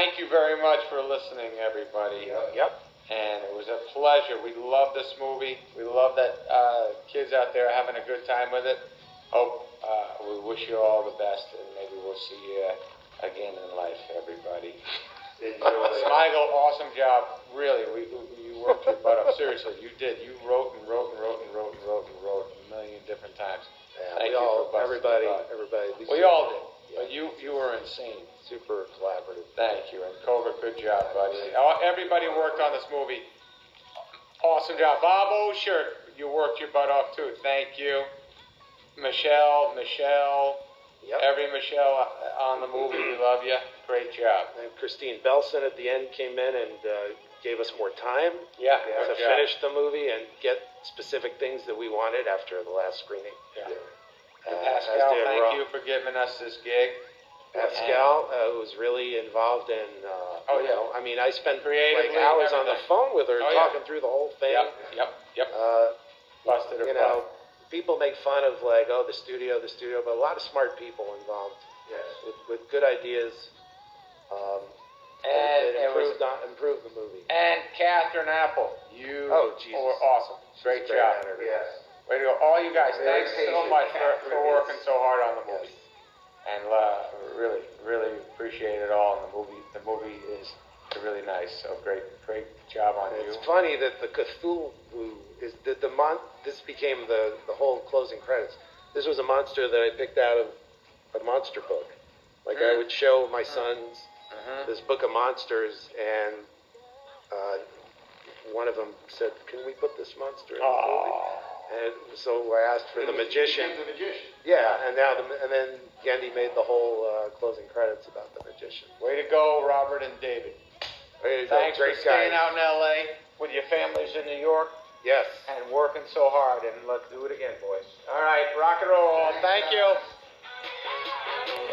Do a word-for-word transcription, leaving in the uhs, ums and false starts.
thank you very much for listening, everybody. Yep. yep. And it was a pleasure. We love this movie. We love that uh, kids out there are having a good time with it. Hope uh, we wish you all the best, and maybe we'll see you again in life, everybody. Smigel, awesome job. Really, we, we, you worked your butt off. Seriously, you did. You wrote and wrote and wrote and wrote and wrote and wrote a million different times. Yeah, Thank we you all, for busting everybody, your butt. everybody. We all did. But you, you were insane. Super collaborative. Thank you. And Cobra, good job, buddy. Everybody worked on this movie. Awesome job. Bob Osher, you worked your butt off too. Thank you. Michelle, Michelle. Yep. Every Michelle on the movie, we love you. Great job. And Christine Belson at the end came in and uh, gave us more time yeah, to job. finish the movie and get specific things that we wanted after the last screening. Yeah. Uh, Pascal, thank Rob. you for giving us this gig. Pascal uh, was really involved in, uh, oh, you yeah. know, I mean, I spent Creatively, like hours everything. on the phone with her oh, talking yeah. through the whole thing. Yep, yep, yep. Uh, Busted her You know, butt. People make fun of like, oh, the studio, the studio, but a lot of smart people involved. Yes. With, with good ideas. Um, and it improved, it was, on, improved the movie. And Catherine Apple, you oh, Jesus. were awesome. Great She's job. Great yes. Way to go. All you guys, Very thanks so much for, for working so hard on the movie. Yes. And uh, really, really appreciate it all. And the movie, the movie is really nice. So great, great job on it's you. It's funny that the Cthulhu is the, the mon- This became the, the whole closing credits. This was a monster that I picked out of a monster book. Like mm. I would show my sons mm-hmm. this book of monsters, and uh, one of them said, "Can we put this monster in the oh. movie?" And so I asked for it the was, magician. The magician. Yeah, and now the, and then Gendy made the whole uh, closing credits about the magician. Way to go, Robert and David. Way to Thanks go. Great for staying guys. out in L A with your families in New York. Yes. And working so hard, and let's do it again, boys. All right, rock and roll. Thank you.